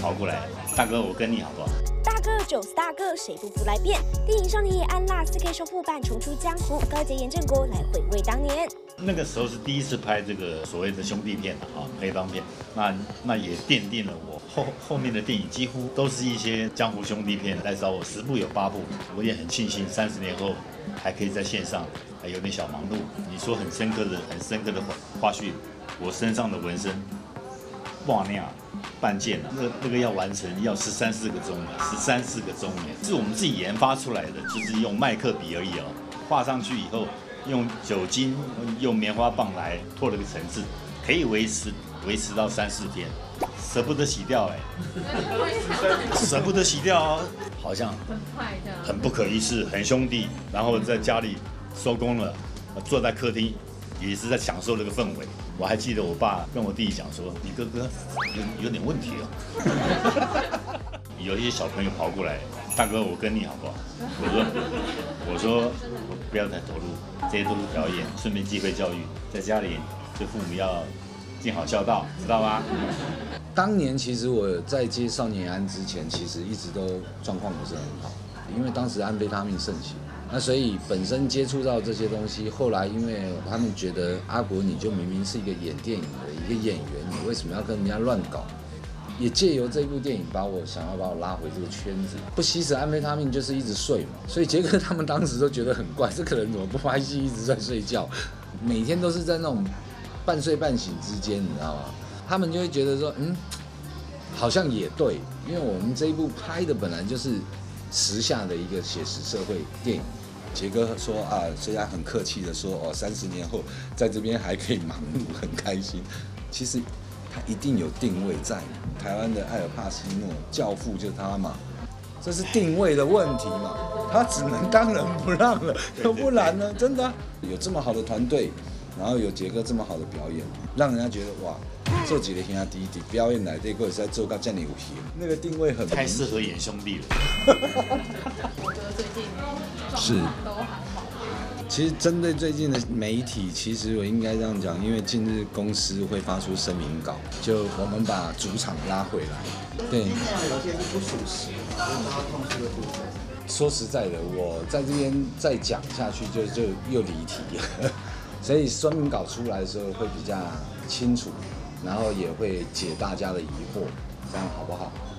跑过来，大哥，我跟你好不好？ 大哥就是大哥，谁不服来辩？电影《少年野安辣》4K 修复版重出江湖，高洁严正国来回味当年。 那个时候是第一次拍这个所谓的兄弟片啊，黑帮片，那也奠定了我后面的电影几乎都是一些江湖兄弟片来找我，10部有8部，我也很庆幸30年后还可以在线上，还有点小忙碌。你说很深刻的花絮，我身上的纹身，哇那样半件啊，那个要完成要13、14个钟啊，13、14个钟耶，是我们自己研发出来的，就是用麦克笔而已哦，画上去以后。用酒精、用棉花棒来拓了个层次，可以维持到3、4天，舍不得洗掉舍不得洗掉哦，好像很不可一世，很兄弟。然后在家里收工了，坐在客厅也是在享受这个氛围。我还记得我爸跟我弟讲说：“你哥哥有点问题哦。”有一些小朋友跑过来，大哥，我跟你好不好？我说不要太投入，这些都是表演，顺便机会教育，在家里对父母要尽好孝道，知道吗？ 当年其实我在接少年安之前，其实一直都状况不是很好，因为当时安非他命盛行，那所以本身接触到这些东西，后来因为他们觉得阿国你就明明是一个演电影的一个演员，你为什么要跟人家乱搞？也借由这部电影想要把我拉回这个圈子，不吸食安非他命就是一直睡嘛，所以杰哥他们当时都觉得很怪，这个人怎么不拍戏一直在睡觉，每天都是在那种半睡半醒之间，你知道吗？他们就会觉得说，好像也对，因为我们这一部拍的本来就是时下的一个写实社会电影。杰哥说啊，虽然很客气的说30年后在这边还可以忙碌，很开心，其实。他一定有定位在台湾的艾尔帕西诺教父就是他嘛，这是定位的问题嘛，他只能当仁不让了，要不然呢，真的有这么好的团队，然后有杰哥这么好的表演，让人家觉得哇，做几个兄弟在表演来这个是在做到这样有型，那个定位很太适合演兄弟了。 我觉得最近是都还好。 其实针对最近的媒体，其实我应该这样讲，因为近日公司会发出声明稿，就我们把主场拉回来。对， 有些是不属实，就是他痛失的部分。 说实在的，我在这边再讲下去就又离题了，所以声明稿出来的时候会比较清楚，然后也会解大家的疑惑，这样好不好？